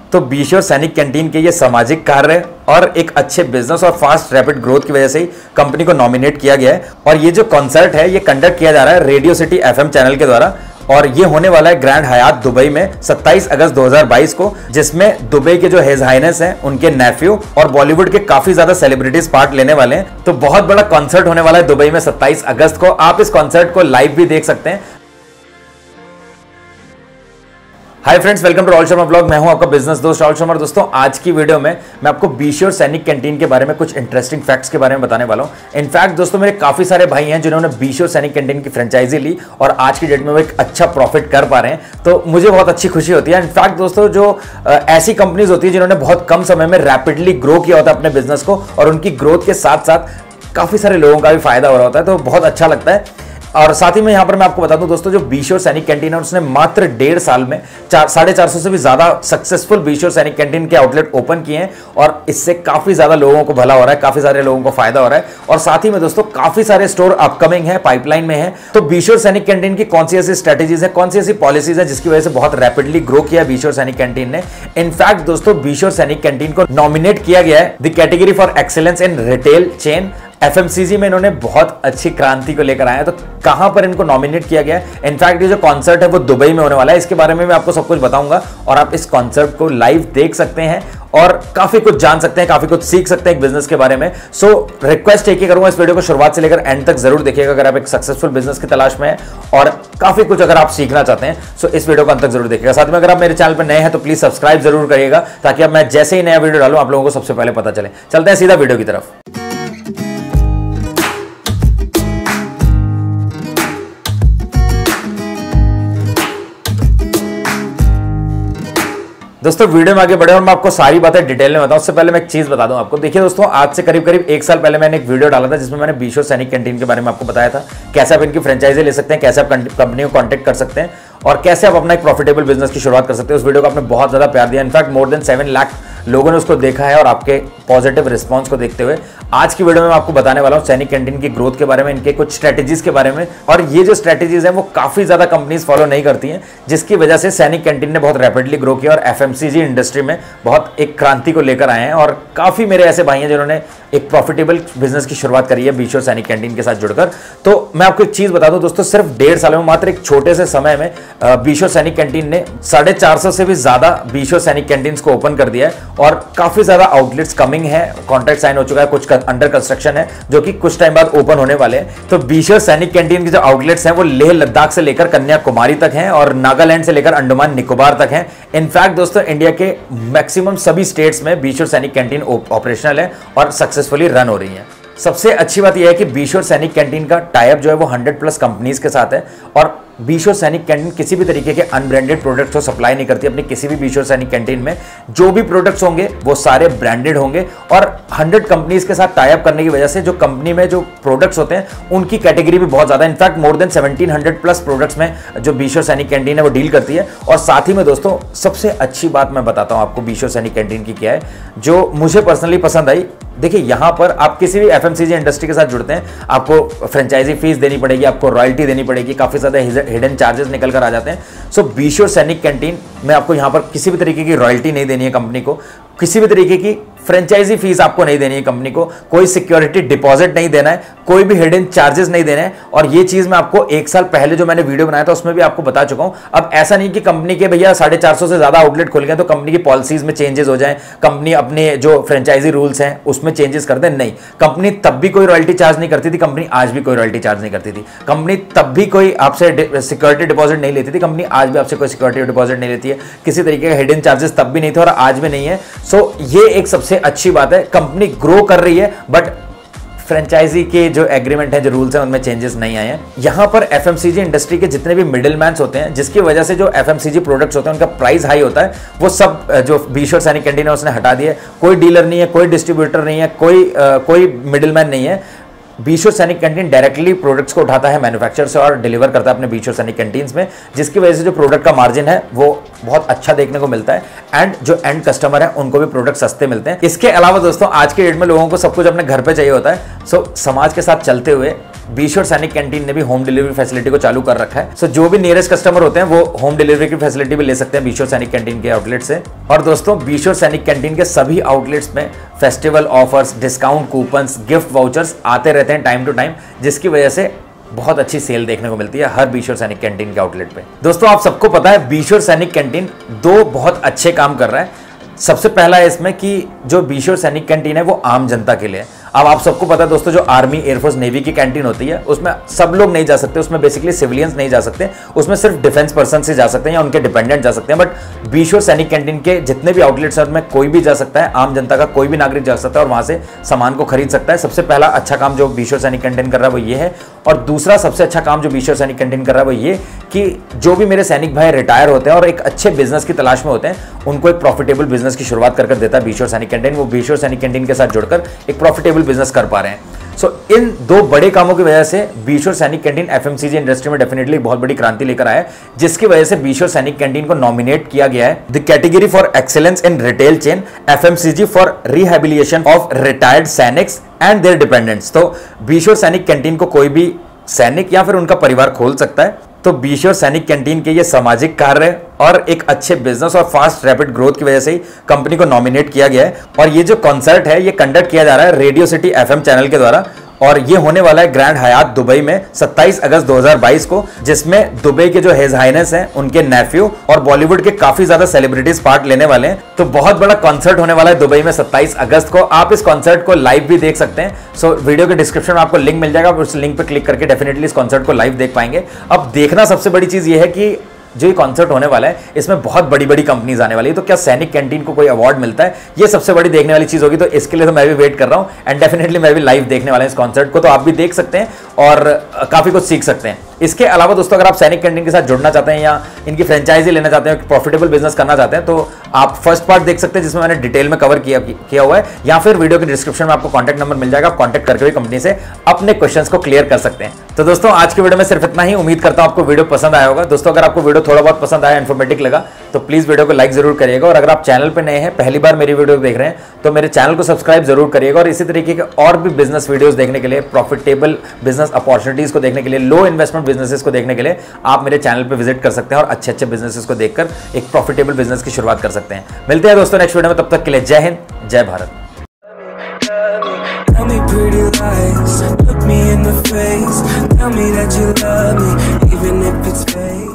तो बीश्योर सैनिक कैंटीन के ये सामाजिक कार्य और एक अच्छे बिजनेस और फास्ट रैपिड ग्रोथ की वजह से ही कंपनी को नॉमिनेट किया गया है। और ये जो कॉन्सर्ट है ये कंडक्ट किया जा रहा है रेडियो सिटी एफएम चैनल के द्वारा, और ये होने वाला है ग्रैंड हयात दुबई में 27 अगस्त 2022 को, जिसमें दुबई के जो हिज हाइनेस हैं उनके नेफ्यू और बॉलीवुड के काफी ज्यादा सेलिब्रिटीज पार्ट लेने वाले हैं। तो बहुत बड़ा कॉन्सर्ट होने वाला है दुबई में 27 अगस्त को। आप इस कॉन्सर्ट को लाइव भी देख सकते हैं। Hi friends, welcome to Rahul Sharma blog. मैं हूं आपका बिजनेस दोस्त राहुल शर्मा। दोस्तों, आज की वीडियो में मैं आपको बीश्योर सैनिक कैंटीन के बारे में कुछ इंटरेस्टिंग फैक्ट्स के बारे में बताने वाला हूं। इनफैक्ट दोस्तों, मेरे काफी सारे भाई हैं जिन्होंने बीश्योर सैनिक कैंटीन की फ्रेंचाइजी ली और आज की डेट में वो एक अच्छा प्रॉफिट कर पा रहे हैं, तो मुझे बहुत अच्छी खुशी होती है। इनफैक्ट दोस्तों, जो ऐसी कंपनीज होती है जिन्होंने बहुत कम समय में रैपिडली ग्रो किया होता है अपने बिजनेस को, और उनकी ग्रोथ के साथ साथ काफी सारे लोगों का भी फायदा हो रहा होता है, तो बहुत अच्छा लगता है। और साथ ही में यहां पर मैं आपको बता दूं दोस्तों, जो बीश्योर सैनिक कैंटीन है उसने मात्र 1.5 साल में 450 से भी ज्यादा सक्सेसफुल बीश्योर सैनिक कैंटीन के आउटलेट ओपन किए हैं, और इससे काफी ज्यादा लोगों को भला हो रहा है, काफी सारे लोगों को फायदा हो रहा है। और साथ ही में दोस्तों, काफी सारे स्टोर अपकमिंग है, पाइपलाइन में है। तो बीश्योर सैनिक कैंटीन की कौन सी ऐसी स्ट्रेटेजीज है, कौन सी ऐसी पॉलिसीज है जिसकी वजह से बहुत रैपिडली ग्रो किया बीश्योर सैनिक कैंटीन ने। इनफैक्ट दोस्तों, बीश्योर सैनिक कैंटीन को नॉमिनेट किया गया है the category for excellence in retail chain FMCG में। इन्होंने बहुत अच्छी क्रांति को लेकर आए हैं। तो कहां पर इनको नॉमिनेट किया गया है? इनफैक्ट ये जो कॉन्सर्ट है वो दुबई में होने वाला है। इसके बारे में मैं आपको सब कुछ बताऊंगा और आप इस कॉन्सर्ट को लाइव देख सकते हैं और काफी कुछ जान सकते हैं, काफी कुछ सीख सकते हैं बिजनेस के बारे में। सो रिक्वेस्ट एक ही करूंगा, इस वीडियो को शुरुआत से लेकर एंड तक जरूर देखिएगा अगर आप एक सक्सेसफुल बिजनेस की तलाश में हैं और काफी कुछ अगर आप सीखना चाहते हैं। सो इस वीडियो को अंत तक जरूर देखिएगा। साथ में अगर आप मेरे चैनल पर नए हैं तो प्लीज सब्सक्राइब जरूर करिएगा, ताकि अब मैं जैसे ही नया वीडियो डालूं आप लोगों को सबसे पहले पता चले। चलते हैं सीधा वीडियो की तरफ। दोस्तों, वीडियो में आगे बढ़े और मैं आपको सारी बातें डिटेल में बताऊं। उससे पहले मैं एक चीज बता दूं आपको। देखिए दोस्तों, आज से करीब 1 साल पहले मैंने एक वीडियो डाला था जिसमें मैंने बीश्योर सैनिक कैंटीन के बारे में आपको बताया था, कैसे आप इनकी फ्रेंचाइजी ले सकते हैं, कैसे आप कंपनी को कांटेक्ट कर सकते हैं और कैसे आप अपना एक प्रॉफिटेबल बिजनेस की शुरुआत कर सकते हैं। उस वीडियो को आपने बहुत ज्यादा प्यार दिया। इनफैक्ट मोर देन 7 लाख लोगों ने उसको देखा है, और आपके पॉजिटिव रिस्पांस को देखते हुए आज की वीडियो में मैं आपको बताने वाला हूं सैनिक कैंटीन की ग्रोथ के बारे में, इनके कुछ स्ट्रेटेजीज के बारे में। और ये जो स्ट्रेटेजीज हैं वो काफी ज्यादा कंपनीज फॉलो नहीं करती हैं, जिसकी वजह से सैनिक कैंटीन ने बहुत रैपिडली ग्रो किया और एफएमसीजी इंडस्ट्री में बहुत एक क्रांति को लेकर आए हैं। और काफी मेरे ऐसे भाई हैं जिन्होंने एक प्रॉफिटेबल बिजनेस की शुरुआत करी है बीश्योर सैनिक कैंटीन के साथ जुड़कर। तो मैं आपको एक चीज बता दूं दोस्तों, सिर्फ 1.5 साल में, मात्र एक छोटे से समय में बीश्योर सैनिक कैंटीन ने 450 से भी ज्यादा बीश्योर सैनिक कैंटीन को ओपन कर दिया है, और काफी ज्यादा आउटलेट्स कमिंग है, कॉन्ट्रैक्ट साइन हो चुका है, कुछ अंडर कंस्ट्रक्शन है जो कि कुछ टाइम बाद ओपन होने वाले हैं। तो बीश्योर सैनिक कैंटीन के जो आउटलेट्स हैं वो लेह लद्दाख से लेकर कन्याकुमारी तक हैं और नागालैंड से लेकर अंडमान निकोबार तक हैं। इनफैक्ट दोस्तों, इंडिया के मैक्सिमम सभी स्टेट्स में बीश्योर सैनिक कैंटीन ऑपरेशनल है और सक्सेसफुली रन हो रही है। सबसे अच्छी बात यह है कि बीश्योर सैनिक कैंटीन का टाइप जो है वो 100+ कंपनीज के साथ है, और बीश्योर सैनिक कैंटीन किसी भी तरीके के अनब्रांडेड प्रोडक्ट्स को सप्लाई नहीं करती। अपनी किसी भी बीश्योर सैनिक कैंटीन में जो भी प्रोडक्ट्स होंगे वो सारे ब्रांडेड होंगे, और 100 कंपनीज के साथ टाई अप करने की वजह से जो कंपनी में जो प्रोडक्ट्स होते हैं उनकी कैटेगरी भी बहुत ज्यादा, इनफैक्ट मोर देन 1700+ प्रोडक्ट्स में जो बीश्योर सैनिक कैंटीन है वो डील करती है। और साथ ही में दोस्तों, सबसे अच्छी बात मैं बताता हूं आपको बीश्योर सैनिक कैंटीन की क्या है, जो मुझे पर्सनली पसंद आई। देखिए, यहां पर आप किसी भी एफएमसीजी इंडस्ट्री के साथ जुड़ते हैं, आपको फ्रेंचाइजी फीस देनी पड़ेगी, आपको रॉयल्टी देनी पड़ेगी, काफी ज्यादा हिडन चार्जेस निकल कर आ जाते हैं। सो बीश्योर सैनिक कैंटीन में आपको यहां पर किसी भी तरीके की रॉयल्टी नहीं देनी है कंपनी को, किसी भी तरीके की फ्रेंचाइजी फीस आपको नहीं देनी है कंपनी को, कोई सिक्योरिटी डिपॉजिट नहीं देना है, कोई भी हिडन चार्जेस नहीं देना है। और ये चीज मैं आपको 1 साल पहले जो मैंने वीडियो बनाया था उसमें भी आपको बता चुका हूं। अब ऐसा नहीं कि कंपनी के भैया 450 से ज्यादा आउटलेट खुल गए तो कंपनी की पॉलिसीज में चेंजेस हो जाए, कंपनी अपने जो फ्रेंचाइजी रूल्स हैं उसमें चेंजेस कर दे। नहीं, कंपनी तब भी कोई रॉयल्टी चार्ज नहीं करती थी, कंपनी आज भी कोई रॉयल्टी चार्ज नहीं करती थी, कंपनी तब भी कोई आपसे सिक्योरिटी डिपॉजिट नहीं लेती थी, कंपनी आज भी आपसे कोई सिक्योरिटी डिपॉजिट नहीं लेती है, किसी तरीके का हिडन चार्जेस तब भी नहीं थे और आज भी नहीं है। सो ये एक सबसे अच्छी बात है। कंपनी ग्रो कर रही है बट फ्रेंचाइजी के जो एग्रीमेंट है, जो रूल्स हैं, उनमें चेंजेस नहीं आए हैं। यहां पर एफएमसीजी इंडस्ट्री के जितने भी मिडिलमैन्स होते हैं, जिसकी वजह से जो एफएमसीजी प्रोडक्ट्स होते हैं उनका प्राइस हाई होता है, वो सब जो बीश्योर सैनिक कैंटीन है उसने हटा दिया। कोई डीलर नहीं है, कोई डिस्ट्रीब्यूटर नहीं है, कोई मिडिलमैन नहीं है। बीश्योर सैनिक कैंटीन डायरेक्टली प्रोडक्ट्स को उठाता है मैन्युफैक्चर से और डिलीवर करता है अपने बीश्योर सैनिक कैंटीन्स में, जिसकी वजह से जो प्रोडक्ट का मार्जिन है वो बहुत अच्छा देखने को मिलता है, एंड जो एंड कस्टमर है उनको भी प्रोडक्ट सस्ते मिलते हैं। इसके अलावा दोस्तों, आज के डेट में लोगों को सब कुछ अपने घर पे चाहिए होता है। सो समाज के साथ चलते हुए बी श्योर सैनिक कैंटीन ने भी होम डिलीवरी फैसिलिटी को चालू कर रखा है। सो जो भी नियरेस्ट कस्टमर होते हैं वो होम डिलीवरी की फैसिलिटी भी ले सकते हैं बी श्योर सैनिक कैंटीन के आउटलेट से। और दोस्तों बी श्योर सैनिक कैंटीन के सभी आउटलेट्स में festival offers, discount coupons, gift vouchers आते रहते हैं टाइम टू टाइम, जिसकी वजह से बहुत अच्छी सेल देखने को मिलती है हर बी श्योर सैनिक कैंटीन के आउटलेट पे। दोस्तों आप सबको पता है बी श्योर सैनिक कैंटीन दो बहुत अच्छे काम कर रहा है। सबसे पहला है इसमें कि जो बी श्योर सैनिक कैंटीन है वो आम जनता के लिए है। अब आप सबको पता है दोस्तों, जो आर्मी, एयरफोर्स, नेवी की कैंटीन होती है उसमें सब लोग नहीं जा सकते, उसमें बेसिकली सिविलियंस नहीं जा सकते, उसमें सिर्फ डिफेंस पर्सन से जा सकते हैं या उनके डिपेंडेंट जा सकते हैं। But be sure Sainik canteen के जितने भी आउटलेट्स हैं उनमें कोई भी जा सकता है, आम जनता का कोई भी नागरिक जा सकता है और वहां से सामान को खरीद सकता है। सबसे पहला अच्छा काम जो बी श्योर सैनिक कैंटीन कर रहा है वो ये है। और दूसरा सबसे अच्छा काम जो बी श्योर सैनिक कैंटीन कर रहा है वो ये कि जो भी मेरे सैनिक भाई रिटायर होते हैं और एक अच्छे बिजनेस की तलाश में होते हैं, उनको एक प्रॉफिटेबल बिजनेस की शुरुआत कर देता है बी श्योर सैनिक कैंटीन। वो बी श्योर सैनिक कैंटीन के साथ जुड़कर एक प्रॉफिटेबल बिजनेस कर पा रहे हैं। सो इन दो बड़े कामों की वजह से be sure Sainik canteen FMCG industry में डेफिनेटली बहुत बड़ी क्रांति लेकर आया है, जिसकी वजह से बी श्योर सैनिक कैंटीन को नॉमिनेट किया गया है the category for excellence in retail chain FMCG for rehabilitation of retired sainiks and their dependents. तो बी श्योर सैनिक कैंटीन को कोई भी सैनिक या फिर उनका परिवार खोल सकता है। तो बी श्योर सैनिक कैंटीन के ये सामाजिक कार्य और एक अच्छे बिजनेस और फास्ट रैपिड ग्रोथ की वजह से ही कंपनी को नॉमिनेट किया गया है। और ये जो कॉन्सर्ट है ये कंडक्ट किया जा रहा है रेडियो सिटी एफएम चैनल के द्वारा, और ये होने वाला है ग्रैंड हयात दुबई में 27 अगस्त 2022 को, जिसमें दुबई के जो हिज हाइनेस हैं उनके नेफ्यू और बॉलीवुड के काफी ज्यादा सेलिब्रिटीज पार्ट लेने वाले हैं। तो बहुत बड़ा कॉन्सर्ट होने वाला है दुबई में 27 अगस्त को। आप इस कॉन्सर्ट को लाइव भी देख सकते हैं। सो वीडियो के डिस्क्रिप्शन में आपको लिंक मिल जाएगा, उस लिंक पर क्लिक करके डेफिनेटली इस कॉन्सर्ट को लाइव देख पाएंगे। अब देखना सबसे बड़ी चीज ये है कि जो ये कॉन्सर्ट होने वाला है इसमें बहुत बड़ी बड़ी कंपनीज आने वाली है, तो क्या सैनिक कैंटीन को कोई अवार्ड मिलता है, ये सबसे बड़ी देखने वाली चीज होगी। तो इसके लिए तो मैं भी वेट कर रहा हूं एंड डेफिनेटली मैं भी लाइव देखने वाला हूं इस कॉन्सर्ट को, तो आप भी देख सकते हैं और काफी कुछ सीख सकते हैं। इसके अलावा दोस्तों अगर आप सैनिक कैंटीन के साथ जुड़ना चाहते हैं या इनकी फ्रेंचाइजी लेना चाहते हैं, प्रॉफिटेबल बिजनेस करना चाहते हैं, तो आप फर्स्ट पार्ट देख सकते हैं जिसमें मैंने डिटेल में कवर किया हुआ है, या फिर वीडियो के डिस्क्रिप्शन में आपको कॉन्टैक्ट नंबर मिल जाएगा। आप कॉन्टैक्ट करके भी कंपनी से अपने क्वेश्चंस को क्लियर कर सकते हैं। तो दोस्तों आज की वीडियो में सिर्फ इतना ही। उम्मीद करता हूं आपको वीडियो पसंद आया होगा। दोस्तों अगर आपको वीडियो थोड़ा बहुत पसंद आया, इन्फॉर्मेटिव लगा, तो प्लीज वीडियो को लाइक जरूर करिएगा। और अगर आप चैनल पर नए हैं, पहली बार मेरी वीडियो देख रहे हैं, तो मेरे चैनल को सब्सक्राइब जरूर करिएगा। और इसी तरीके के और भी बिजनेस वीडियोस देखने के लिए, प्रॉफिटेबल बिजनेस अपॉर्चुनिटीज को देखने के लिए, लो इन्वेस्टमेंट बिजनेसेस को देखने के लिए आप मेरे चैनल पे विजिट कर सकते हैं और अच्छे अच्छे बिजनेसेस को देखकर एक प्रॉफिटेबल बिजनेस की शुरुआत कर सकते हैं। मिलते हैं दोस्तों नेक्स्ट वीडियो में, तब तक के लिए जय हिंद, जय Bharat. Tell me pretty lies, look me in the face, tell me that you love me, even if it's fake.